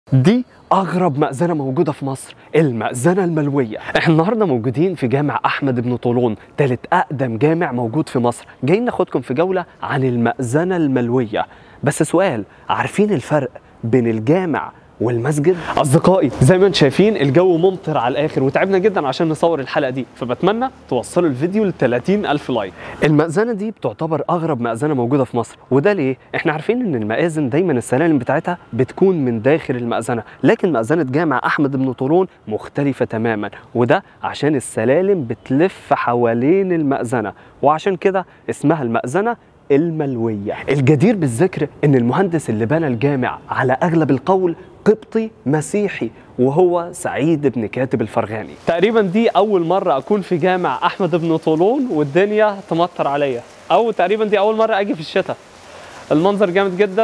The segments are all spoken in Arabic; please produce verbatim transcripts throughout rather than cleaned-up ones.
دي أغرب مأذنة موجودة في مصر، المأذنة الملوية. احنا النهارده موجودين في جامع أحمد بن طولون، تالت أقدم جامع موجود في مصر. جايين ناخدكم في جولة عن المأذنة الملوية. بس سؤال، عارفين الفرق بين الجامع والمسجد؟ أصدقائي زي ما انتم شايفين الجو ممطر على الآخر وتعبنا جدا عشان نصور الحلقة دي، فبتمنى توصلوا الفيديو ل ثلاثين ألف لايك. المأذنة دي بتعتبر أغرب مأذنة موجودة في مصر، وده ليه؟ احنا عارفين إن المآذن دايما السلالم بتاعتها بتكون من داخل المأذنة، لكن مأذنة جامع أحمد بن طولون مختلفة تماما، وده عشان السلالم بتلف حوالين المأذنة، وعشان كده اسمها المأذنة الملوية. الجدير بالذكر ان المهندس اللي بنى الجامع على اغلب القول قبطي مسيحي، وهو سعيد بن كاتب الفرغاني. تقريبا دي اول مرة اكون في جامع احمد بن طولون والدنيا تمطر عليا، او تقريبا دي اول مرة اجي في الشتاء. المنظر جامد جدا،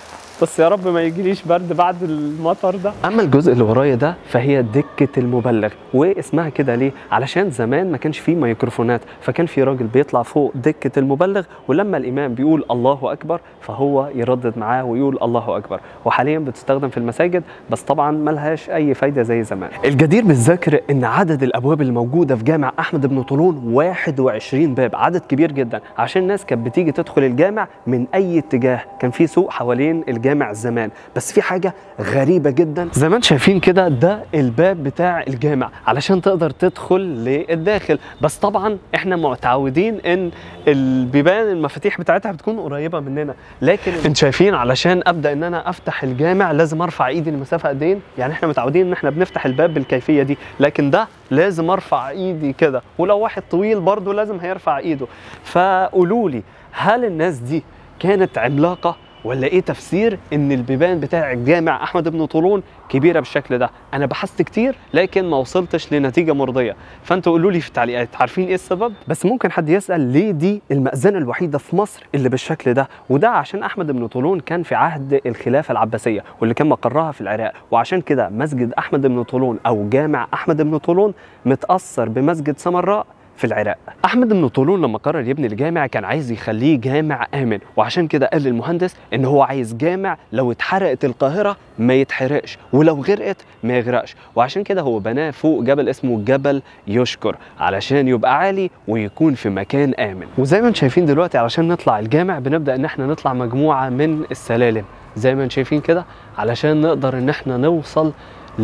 بس يا رب ما يجيليش برد بعد المطر ده. اما الجزء اللي ورايا ده فهي دكة المبلغ، واسمها كده ليه؟ علشان زمان ما كانش فيه ميكروفونات، فكان في راجل بيطلع فوق دكة المبلغ، ولما الامام بيقول الله اكبر فهو يردد معاه ويقول الله اكبر. وحاليا بتستخدم في المساجد، بس طبعا ملهاش اي فايدة زي زمان. الجدير بالذكر ان عدد الابواب الموجودة في جامع احمد بن طولون واحد وعشرين باب، عدد كبير جدا، عشان الناس كانت بتيجي تدخل الجامع من اي اتجاه. كان في سوق حوالين الجامع جامع زمان، بس في حاجة غريبة جدا زي ما انتم شايفين كده، ده الباب بتاع الجامع علشان تقدر تدخل للداخل. بس طبعا احنا معتودين ان البيبان المفاتيح بتاعتها بتكون قريبة مننا، لكن انتم شايفين علشان ابدا ان انا افتح الجامع لازم ارفع ايدي المسافة قد ايه. يعني احنا متعودين ان احنا بنفتح الباب بالكيفية دي، لكن ده لازم ارفع ايدي كده، ولو واحد طويل برضه لازم هيرفع ايده. فقولوا لي، هل الناس دي كانت عملاقة ولا ايه تفسير ان البيبان بتاع الجامع احمد بن طولون كبيره بالشكل ده؟ انا بحثت كتير لكن ما وصلتش لنتيجه مرضيه، فانتوا قولوا لي في التعليقات عارفين ايه السبب. بس ممكن حد يسال ليه دي المأذنه الوحيده في مصر اللي بالشكل ده؟ وده عشان احمد بن طولون كان في عهد الخلافه العباسيه واللي كان مقرها في العراق، وعشان كده مسجد احمد بن طولون او جامع احمد بن طولون متاثر بمسجد سمراء في العراق. احمد بن طولون لما قرر يبني الجامع كان عايز يخليه جامع امن، وعشان كده قال للمهندس ان هو عايز جامع لو اتحرقت القاهره ما يتحرقش، ولو غرقت ما يغرقش، وعشان كده هو بناه فوق جبل اسمه جبل يشكر علشان يبقى عالي ويكون في مكان امن. وزي ما انتم شايفين دلوقتي علشان نطلع الجامع بنبدا ان احنا نطلع مجموعه من السلالم زي ما انتم شايفين كده علشان نقدر ان احنا نوصل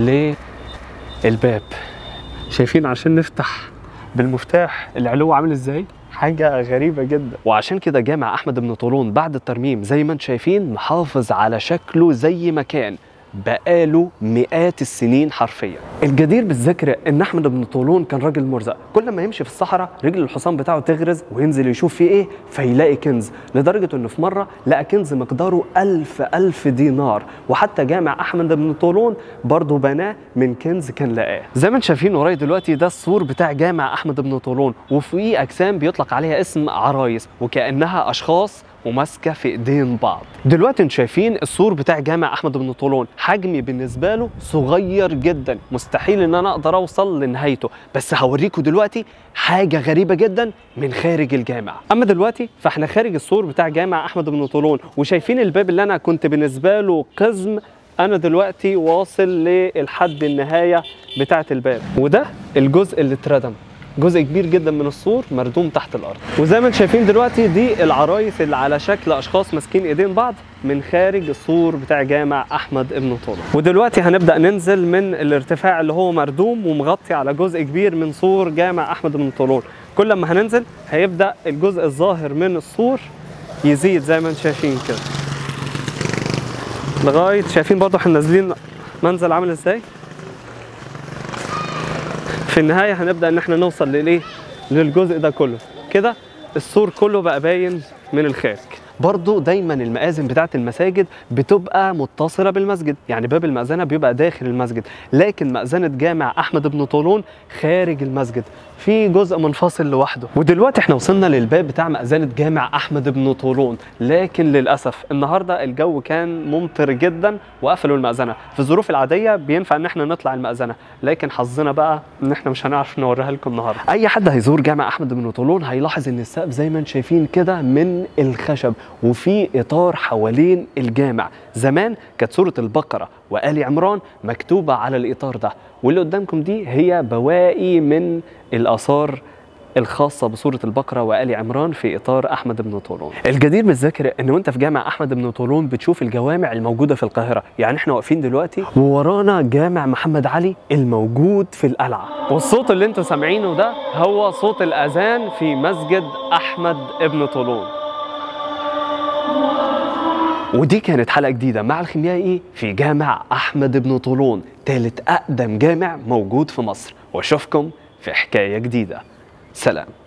للباب. شايفين عشان نفتح بالمفتاح العلو عامل ازاي؟ حاجة غريبة جدا. وعشان كده جامع احمد بن طولون بعد الترميم زي ما انتم شايفين محافظ على شكله زي ما كان بقاله مئات السنين حرفيا. الجدير بالذكر ان احمد بن طولون كان راجل مرزق، كل ما يمشي في الصحراء رجل الحصان بتاعه تغرز وينزل يشوف فيه ايه فيلاقي كنز، لدرجه انه في مره لقى كنز مقداره ألف ألف دينار. وحتى جامع احمد بن طولون برضه بناه من كنز كان لقاه. زي ما انتم شايفين ورايا دلوقتي ده السور بتاع جامع احمد بن طولون، وفيه اجسام بيطلق عليها اسم عرايس وكانها اشخاص وماسكه في ايدين بعض. دلوقتي انتم شايفين السور بتاع جامع احمد بن طولون، حجمي بالنسبه له صغير جدا، مستحيل ان انا اقدر اوصل لنهايته، بس هوريكم دلوقتي حاجه غريبه جدا من خارج الجامع. اما دلوقتي فاحنا خارج السور بتاع جامع احمد بن طولون، وشايفين الباب اللي انا كنت بالنسبه له قزم، انا دلوقتي واصل للحد النهايه بتاعه الباب، وده الجزء اللي اتردم، جزء كبير جدا من السور مردوم تحت الارض. وزي ما انتم شايفين دلوقتي دي العرايس اللي على شكل اشخاص ماسكين ايدين بعض من خارج السور بتاع جامع احمد بن طولون. ودلوقتي هنبدا ننزل من الارتفاع اللي هو مردوم ومغطي على جزء كبير من سور جامع احمد بن طولون. كل ما هننزل هيبدا الجزء الظاهر من السور يزيد زي ما انتم شايفين كده، لغايه شايفين برضه احنا نازلين منزل عامل ازاي. في النهاية هنبدأ ان احنا نوصل للايه، للجزء ده كله كده السور كله بقى باين من الخارج. برضو دايما المآذن بتاعت المساجد بتبقى متصلة بالمسجد، يعني باب المأذنة بيبقى داخل المسجد، لكن مأذنة جامع أحمد بن طولون خارج المسجد في جزء منفصل لوحده. ودلوقتي احنا وصلنا للباب بتاع مأذنة جامع أحمد بن طولون، لكن للأسف النهاردة الجو كان ممطر جدا وقفلوا المأذنة. في الظروف العادية بينفع ان احنا نطلع المأذنة، لكن حظنا بقى ان احنا مش هنعرف نوريها لكم النهاردة. اي حد هيزور جامع أحمد بن طولون هيلاحظ ان السقف زي ما انتم شايفين كده من الخشب، وفي إطار حوالين الجامع. زمان كانت سورة البقرة وآل عمران مكتوبة على الإطار ده، واللي قدامكم دي هي بواقي من الآثار الخاصة بسورة البقرة وآل عمران في إطار أحمد بن طولون. الجدير بالذكر إن وأنت في جامع أحمد بن طولون بتشوف الجوامع الموجودة في القاهرة، يعني إحنا واقفين دلوقتي وورانا جامع محمد علي الموجود في القلعة، والصوت اللي أنتوا سامعينه ده هو صوت الأذان في مسجد أحمد بن طولون. ودي كانت حلقة جديدة مع الخيميائي في جامع أحمد بن طولون، ثالث أقدم جامع موجود في مصر، وأشوفكم في حكاية جديدة. سلام.